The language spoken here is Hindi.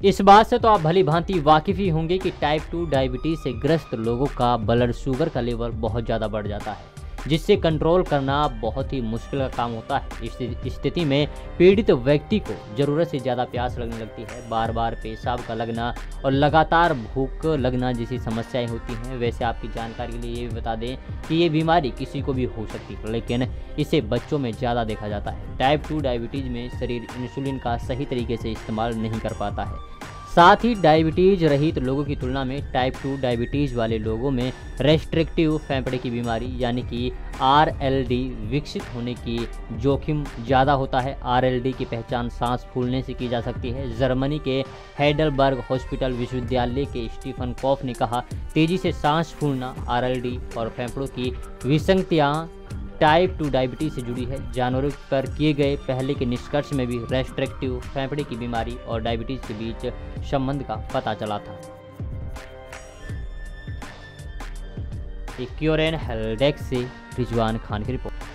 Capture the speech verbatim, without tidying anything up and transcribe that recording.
इस बात से तो आप भली भांति वाकिफ़ ही होंगे कि टाइप टू डायबिटीज़ से ग्रस्त लोगों का ब्लड शुगर का लेवल बहुत ज़्यादा बढ़ जाता है, जिससे कंट्रोल करना बहुत ही मुश्किल का काम होता है। इस स्थिति में पीड़ित व्यक्ति को ज़रूरत से ज़्यादा प्यास लगने लगती है, बार बार पेशाब का लगना और लगातार भूख लगना जैसी समस्याएं होती हैं। वैसे आपकी जानकारी के लिए ये भी बता दें कि ये बीमारी किसी को भी हो सकती है, लेकिन इसे बच्चों में ज़्यादा देखा जाता है। टाइप टू डायबिटीज़ में शरीर इंसुलिन का सही तरीके से इस्तेमाल नहीं कर पाता है। साथ ही डायबिटीज़ रहित लोगों की तुलना में टाइप टू डायबिटीज़ वाले लोगों में रेस्ट्रिक्टिव फेफड़े की बीमारी यानी कि आर एल डी विकसित होने की जोखिम ज़्यादा होता है। आर एल डी की पहचान सांस फूलने से की जा सकती है। जर्मनी के हेडलबर्ग हॉस्पिटल विश्वविद्यालय के स्टीफन कॉफ ने कहा, तेज़ी से सांस फूलना आर एल डी और फेफड़ों की विसंगतियाँ टाइप टू डायबिटीज़ से जुड़ी है। जानवरों पर किए गए पहले के निष्कर्ष में भी रेस्ट्रिक्टिव फेफड़े की बीमारी और डायबिटीज़ के बीच संबंध का पता चला था। क्योरेन हेल्थ डेस्क से रिजवान खान की रिपोर्ट।